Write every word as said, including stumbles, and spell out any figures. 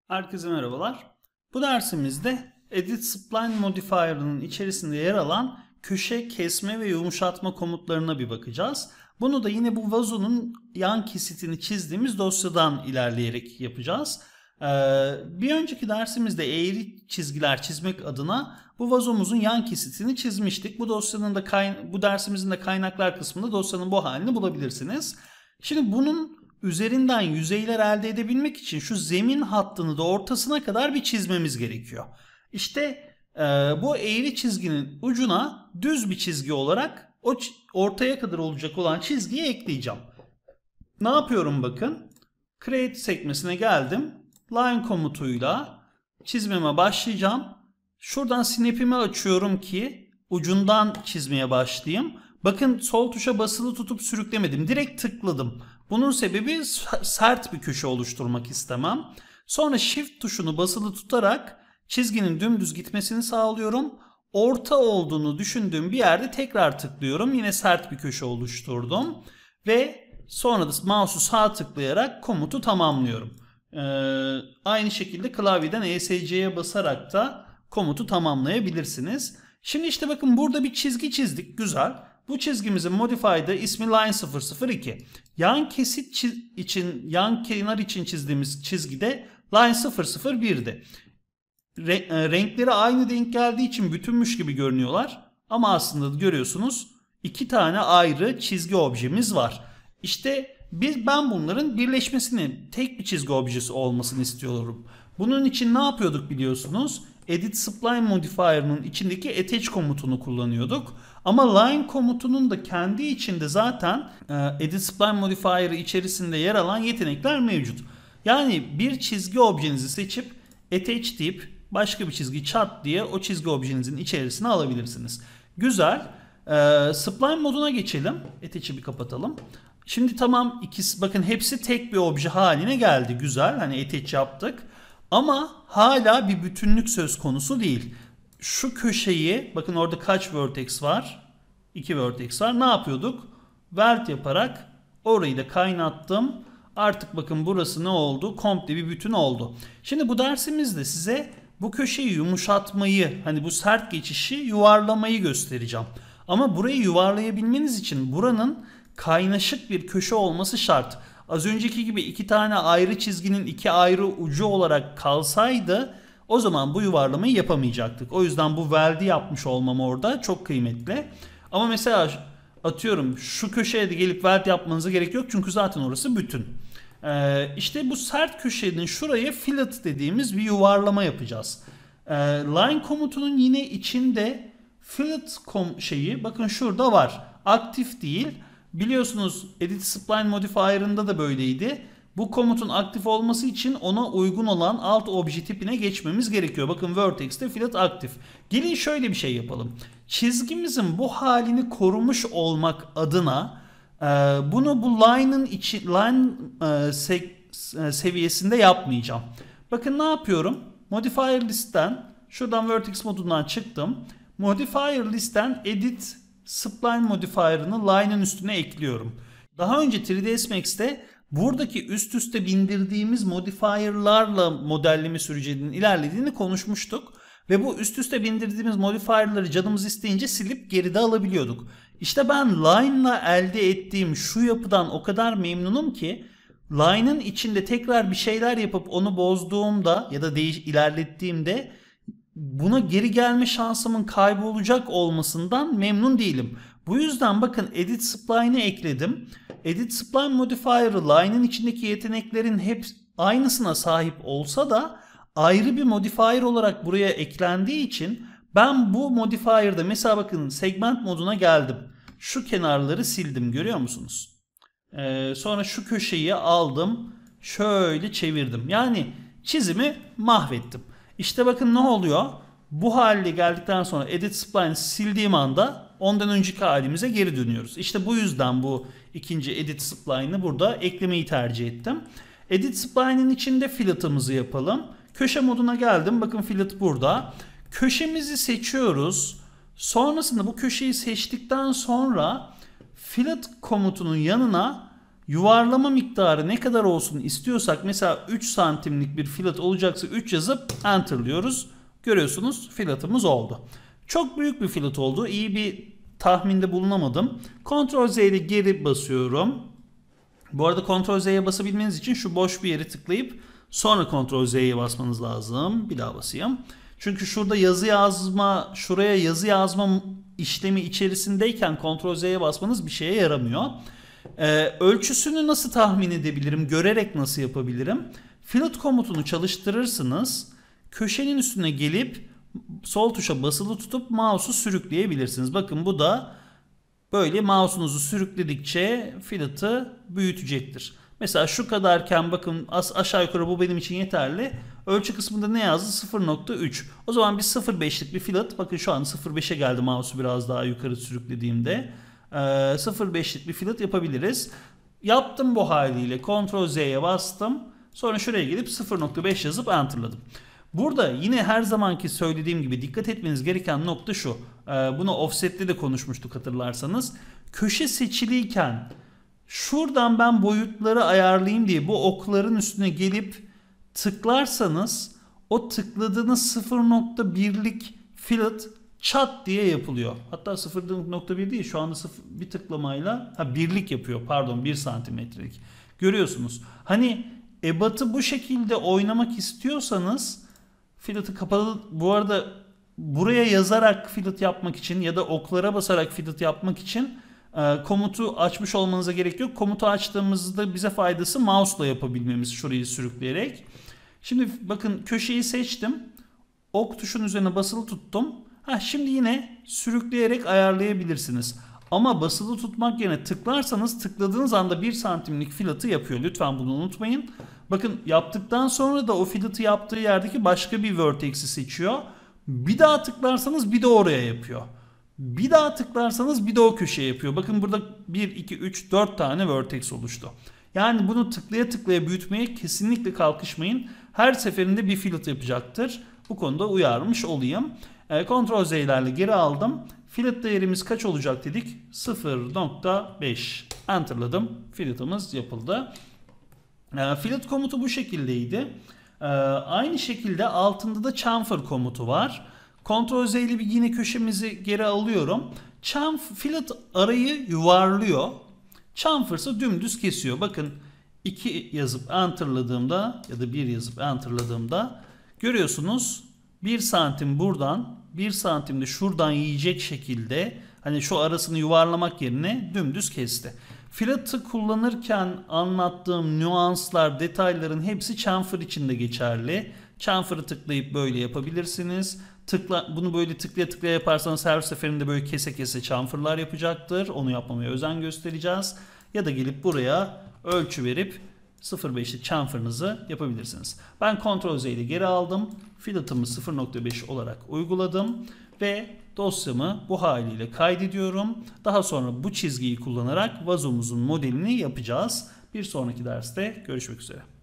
Herkese merhabalar. Bu dersimizde Edit Spline Modifier'ının içerisinde yer alan köşe, kesme ve yumuşatma komutlarına bir bakacağız. Bunu da yine bu vazonun yan kesitini çizdiğimiz dosyadan ilerleyerek yapacağız. Ee, bir önceki dersimizde eğri çizgiler çizmek adına bu vazomuzun yan kesitini çizmiştik. Bu dosyanın da bu dersimizin de kaynaklar kısmında dosyanın bu halini bulabilirsiniz. Şimdi bunun üzerinden yüzeyler elde edebilmek için şu zemin hattını da ortasına kadar bir çizmemiz gerekiyor. İşte e, bu eğri çizginin ucuna düz bir çizgi olarak o ortaya kadar olacak olan çizgiyi ekleyeceğim. Ne yapıyorum bakın. Create sekmesine geldim. Line komutuyla çizmeme başlayacağım. Şuradan snap'imi açıyorum ki ucundan çizmeye başlayayım. Bakın sol tuşa basılı tutup sürüklemedim. Direkt tıkladım. Bunun sebebi sert bir köşe oluşturmak istemem. Sonra Shift tuşunu basılı tutarak çizginin dümdüz gitmesini sağlıyorum. Orta olduğunu düşündüğüm bir yerde tekrar tıklıyorum. Yine sert bir köşe oluşturdum. Ve sonra da mouse'u sağ tıklayarak komutu tamamlıyorum. Ee, aynı şekilde klavyeden E S C'ye basarak da komutu tamamlayabilirsiniz. Şimdi işte bakın burada bir çizgi çizdik. Güzel. Bu çizgimizin modify'da ismi line sıfır sıfır iki. Yan kesit için, yan kenar için çizdiğimiz çizgide line sıfır sıfır bir'di. Renkleri aynı denk geldiği için bütünmüş gibi görünüyorlar. Ama aslında görüyorsunuz iki tane ayrı çizgi objemiz var. İşte biz, ben bunların birleşmesini, tek bir çizgi objesi olmasını istiyorum. Bunun için ne yapıyorduk biliyorsunuz? Edit Spline Modifier'ının içindeki attach komutunu kullanıyorduk. Ama line komutunun da kendi içinde zaten Edit Spline Modifier içerisinde yer alan yetenekler mevcut. Yani bir çizgi objenizi seçip attach deyip başka bir çizgi çat diye o çizgi objenizin içerisine alabilirsiniz. Güzel. Ee, Spline moduna geçelim. Attach'i bir kapatalım. Şimdi tamam, ikisi bakın hepsi tek bir obje haline geldi. Güzel. Hani attach yaptık. Ama hala bir bütünlük söz konusu değil. Şu köşeyi bakın, orada kaç vertex var? iki vertex var. Ne yapıyorduk? Weld yaparak orayı da kaynattım. Artık bakın burası ne oldu? Komple bir bütün oldu. Şimdi bu dersimizde size bu köşeyi yumuşatmayı, hani bu sert geçişi yuvarlamayı göstereceğim. Ama burayı yuvarlayabilmeniz için buranın kaynaşık bir köşe olması şart. Az önceki gibi iki tane ayrı çizginin iki ayrı ucu olarak kalsaydı o zaman bu yuvarlamayı yapamayacaktık. O yüzden bu weld'i yapmış olmam orada çok kıymetli. Ama mesela atıyorum şu köşeye de gelip weld yapmanıza gerek yok çünkü zaten orası bütün. Ee, işte bu sert köşenin şuraya fillet dediğimiz bir yuvarlama yapacağız. Ee, line komutunun yine içinde fillet kom şeyi bakın şurada var. Aktif değil. Biliyorsunuz Edit Spline Modifier'ında da böyleydi. Bu komutun aktif olması için ona uygun olan alt obje tipine geçmemiz gerekiyor. Bakın Vertex'te fillet aktif. Gelin şöyle bir şey yapalım. Çizgimizin bu halini korumuş olmak adına e, bunu bu line'ın içi line e, se, e, seviyesinde yapmayacağım. Bakın ne yapıyorum? Modifier list'ten şuradan Vertex modundan çıktım. Modifier list'ten Edit Spline Modifier'ını line'ın üstüne ekliyorum. Daha önce üç D S Max'te buradaki üst üste bindirdiğimiz modifier'larla modelleme sürecinin ilerlediğini konuşmuştuk. Ve bu üst üste bindirdiğimiz modifier'ları canımız isteyince silip geride alabiliyorduk. İşte ben line'la elde ettiğim şu yapıdan o kadar memnunum ki line'ın içinde tekrar bir şeyler yapıp onu bozduğumda ya da değiş ilerlettiğimde buna geri gelme şansımın kaybolacak olmasından memnun değilim. Bu yüzden bakın Edit Spline'i ekledim. Edit Spline Modifier'ı line'ın içindeki yeteneklerin hep aynısına sahip olsa da ayrı bir modifier olarak buraya eklendiği için ben bu modifier'da mesela bakın segment moduna geldim. Şu kenarları sildim, görüyor musunuz? Ee, sonra şu köşeyi aldım, şöyle çevirdim. Yani çizimi mahvettim. İşte bakın ne oluyor? Bu hale geldikten sonra Edit Spline'i sildiğim anda ondan önceki halimize geri dönüyoruz. İşte bu yüzden bu ikinci Edit Spline'ı burada eklemeyi tercih ettim. Edit Spline'in içinde fillet'ımızı yapalım. Köşe moduna geldim. Bakın fillet burada. Köşemizi seçiyoruz. Sonrasında bu köşeyi seçtikten sonra fillet komutunun yanına yuvarlama miktarı ne kadar olsun istiyorsak, mesela üç santimlik bir filet olacaksa üç yazıp enter'lıyoruz. Görüyorsunuz filetimiz oldu. Çok büyük bir filet oldu. İyi bir tahminde bulunamadım. Ctrl Z ile geri basıyorum. Bu arada Ctrl Z'ye basabilmeniz için şu boş bir yeri tıklayıp sonra Ctrl Z'ye basmanız lazım. Bir daha basayım. Çünkü şurada yazı yazma, şuraya yazı yazma işlemi içerisindeyken Ctrl Z'ye basmanız bir şeye yaramıyor. Ee, ölçüsünü nasıl tahmin edebilirim? Görerek nasıl yapabilirim? Fillet komutunu çalıştırırsınız. Köşenin üstüne gelip sol tuşa basılı tutup mouse'u sürükleyebilirsiniz. Bakın bu da böyle mouse'unuzu sürükledikçe fillet'i büyütecektir. Mesela şu kadarken bakın aşağı yukarı bu benim için yeterli. Ölçü kısmında ne yazdı? sıfır nokta üç. O zaman bir sıfır nokta beşlik bir fillet. Bakın şu an sıfır nokta beşe geldi mouse'u biraz daha yukarı sürüklediğimde. Ee, sıfır nokta beşlik bir fillet yapabiliriz. Yaptım bu haliyle. Ctrl Z'ye bastım. Sonra şuraya gelip sıfır nokta beş yazıp enter'ladım. Burada yine her zamanki söylediğim gibi dikkat etmeniz gereken nokta şu. Ee, bunu offset'te de konuşmuştuk hatırlarsanız. Köşe seçiliyken şuradan ben boyutları ayarlayayım diye bu okların üstüne gelip tıklarsanız o tıkladığınız sıfır nokta birlik fillet çat diye yapılıyor. Hatta sıfır nokta bir değil, şu anda sıfır, bir tıklamayla ha birlik yapıyor, pardon bir santimetrelik. Görüyorsunuz. Hani ebatı bu şekilde oynamak istiyorsanız fillet'i kapalı, bu arada buraya yazarak fillet yapmak için ya da oklara basarak fillet yapmak için e, komutu açmış olmanıza gerek yok. Komutu açtığımızda bize faydası mouse'la yapabilmemiz, şurayı sürükleyerek. Şimdi bakın köşeyi seçtim. Ok tuşunun üzerine basılı tuttum. Ha, şimdi yine sürükleyerek ayarlayabilirsiniz. Ama basılı tutmak yerine tıklarsanız tıkladığınız anda bir santimlik fillet'i yapıyor. Lütfen bunu unutmayın. Bakın yaptıktan sonra da o fillet'i yaptığı yerdeki başka bir vertex'i seçiyor. Bir daha tıklarsanız bir de oraya yapıyor. Bir daha tıklarsanız bir de o köşeye yapıyor. Bakın burada bir, iki, üç, dört tane vertex oluştu. Yani bunu tıklaya tıklaya büyütmeye kesinlikle kalkışmayın. Her seferinde bir fillet yapacaktır. Bu konuda uyarmış olayım. E, Ctrl Z'lerle geri aldım. Fillet değerimiz kaç olacak dedik? sıfır nokta beş. Enter'ladım. Fillet'imiz yapıldı. E, fillet komutu bu şekildeydi. E, aynı şekilde altında da chamfer komutu var. Ctrl Z ile bir yine köşemizi geri alıyorum. Chamfer, fillet arayı yuvarlıyor. Chamfer ise dümdüz kesiyor. Bakın iki yazıp enter'ladığımda ya da bir yazıp enter'ladığımda görüyorsunuz bir santim buradan, bir santim de şuradan yiyecek şekilde, hani şu arasını yuvarlamak yerine dümdüz kesti. Fillet'i kullanırken anlattığım nüanslar, detayların hepsi chamfer için de geçerli. Chamfer'ı tıklayıp böyle yapabilirsiniz. Tıkla, bunu böyle tıklaya tıklaya yaparsanız her seferinde böyle kese kese chamfer'lar yapacaktır. Onu yapmamaya özen göstereceğiz. Ya da gelip buraya ölçü verip sıfır nokta beşlik chamfer'ınızı yapabilirsiniz. Ben Ctrl Z ile geri aldım. Fillet'ımı sıfır nokta beş olarak uyguladım ve dosyamı bu haliyle kaydediyorum. Daha sonra bu çizgiyi kullanarak vazomuzun modelini yapacağız. Bir sonraki derste görüşmek üzere.